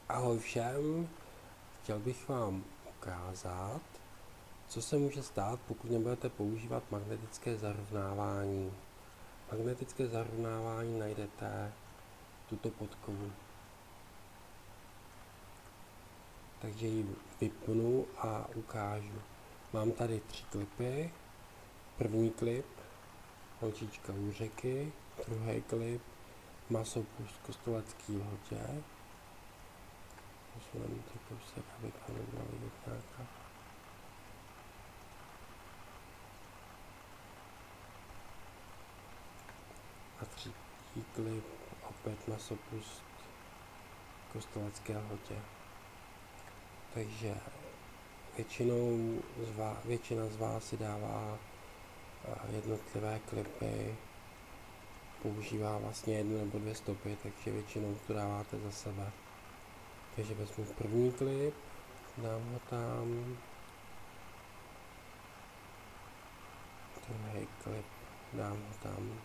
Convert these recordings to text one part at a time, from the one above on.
Ahoj všem, chtěl bych vám ukázat, co se může stát, pokud nebudete používat magnetické zarovnávání. Magnetické zarovnávání najdete tuto podkovu. Takže ji vypnu a ukážu. Mám tady 3 klipy. První klip, holčička u řeky, druhý klip, masopust Kostelecký lhotě. Posuneme to kousek, aby to nebyla vidět nějaká. A třetí klip, opět masopust Kostelecké lhotě. Takže většina z vás si dává jednotlivé klipy, používá vlastně 1 nebo 2 stopy, takže většinou to dáváte za sebe. Takže vezmu první klip, dám ho tam, druhý klip, dám ho tam.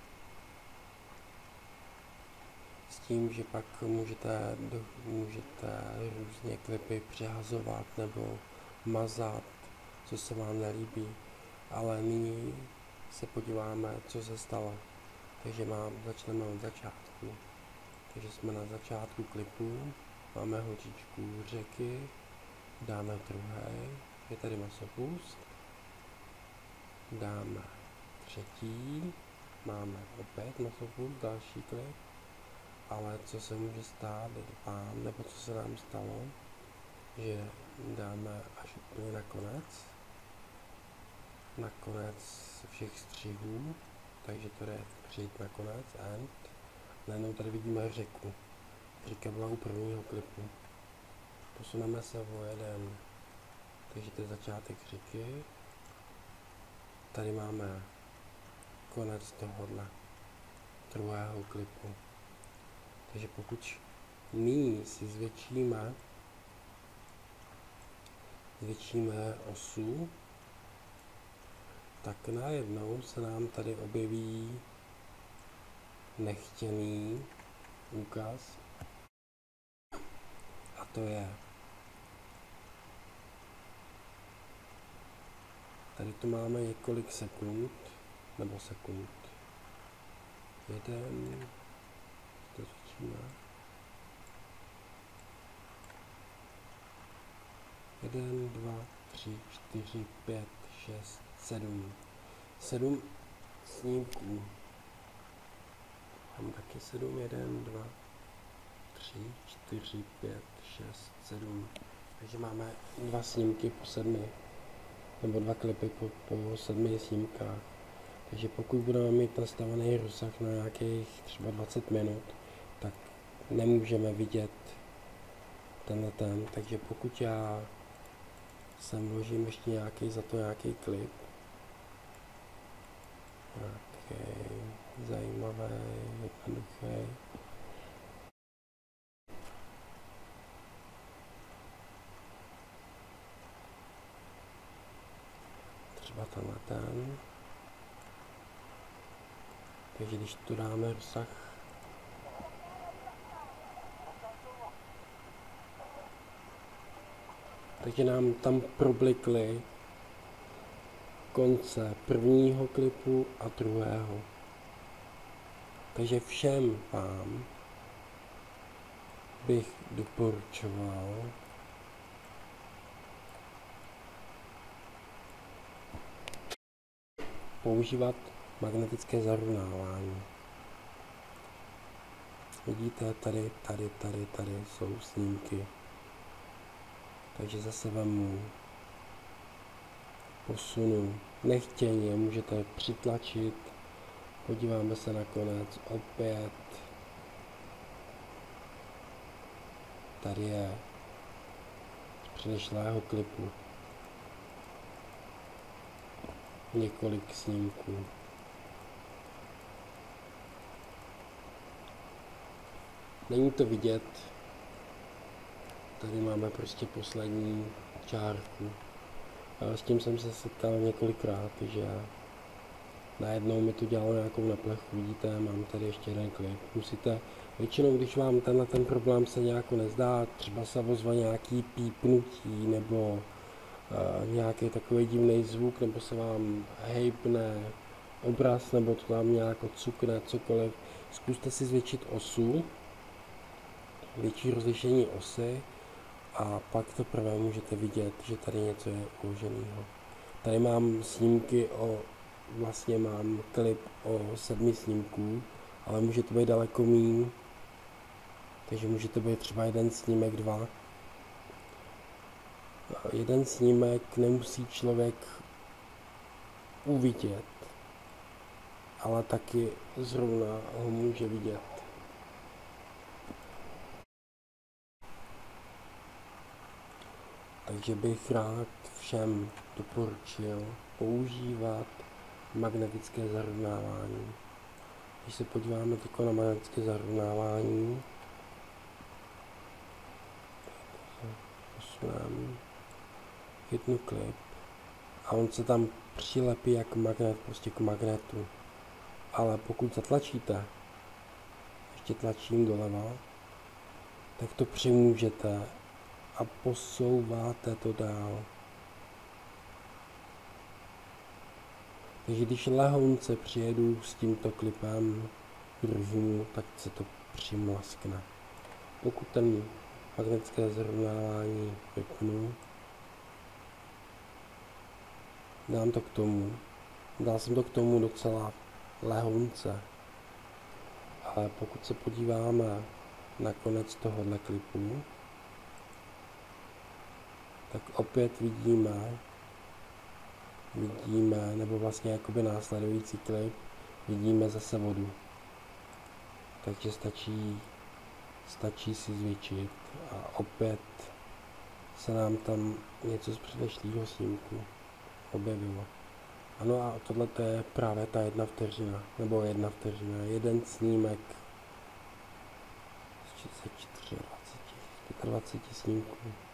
S tím, že pak můžete různě klipy přehazovat nebo mazat, co se vám nelíbí. Ale nyní se podíváme, co se stalo. Takže začneme od začátku. Takže jsme na začátku klipu, máme holčičku u řeky, dáme druhý, je tady masopust, dáme třetí, máme opět masopust, další klip, ale co se může stát vám, nebo co se nám stalo, že dáme až úplně nakonec všech střihů, takže to je přijít nakonec, end. Najednou tady vidíme řeku. Řeka byla u prvního klipu. Posuneme se o jeden, takže to je začátek řeky. Tady máme konec tohohle druhého klipu. Takže pokud nyní si zvětšíme osu, tak najednou se nám tady objeví nechtěný úkaz. A to je, tady tu máme několik sekund, jeden, to začíná, 1, 2, 3, 4, 5, 6, 7 snímků. Mám taky 7, 1, 2, 3, 4, 5, 6, 7. Takže máme 2 snímky po 7, nebo 2 klipy po 7 snímkách. Takže pokud budeme mít nastavený rozsah na nějakých třeba 20 minut, tak nemůžeme vidět ten. Takže pokud já sem vložím ještě nějaký klip, nějaký zajímavý, jednoduchý, třeba ten. Takže když tu dáme rozsah, takže nám tam problikly konce prvního klipu a druhého. Takže všem vám bych doporučoval používat magnetické zarovnávání. Vidíte, tady jsou snímky. Takže zase vemu, posunu, nechtěně, můžete přitlačit, podíváme se nakonec, opět, tady je z předešlého klipu několik snímků. Není to vidět, tady máme prostě poslední čárku. S tím jsem se setkal několikrát, že najednou mi to dělalo nějakou neplechu, vidíte, mám tady ještě jeden klip. Musíte, většinou, když vám ten problém se nějak nezdá, třeba se ozve nějaký pípnutí, nebo nějaký takový divný zvuk, nebo se vám hejbne obraz, nebo to tam nějak cukne, cokoliv, zkuste si zvětšit osu, větší rozlišení osy, a pak teprve můžete vidět, že tady něco je uloženého. Tady mám snímky vlastně mám klip o 7 snímků, ale může to být daleko míň, takže může to být třeba jeden snímek, 2. Jeden snímek nemusí člověk uvidět, ale taky zrovna ho může vidět. Takže bych rád všem doporučil používat magnetické zarovnávání. Když se podíváme teď na magnetické zarovnávání, posuneme jednu klip a on se tam přilepí jak magnet, prostě k magnetu. Ale pokud zatlačíte, ještě tlačím doleva, tak to přimůžete a posouváte to dál. Takže když lehonce přijedu s tímto klipem k druhému, tak se to přimlaskne. Pokud ten magnetické zarovnávání vypnu, dal jsem to k tomu docela lehonce, ale pokud se podíváme na konec tohohle klipu, tak opět vidíme, nebo vlastně jakoby následující klip, vidíme zase vodu. Takže stačí si zvětšit a opět se nám tam něco z předešlého snímku objevilo. Ano, a tohle je právě ta 1 vteřina, nebo 1 vteřina, jeden snímek z 34, 20, 25 snímků.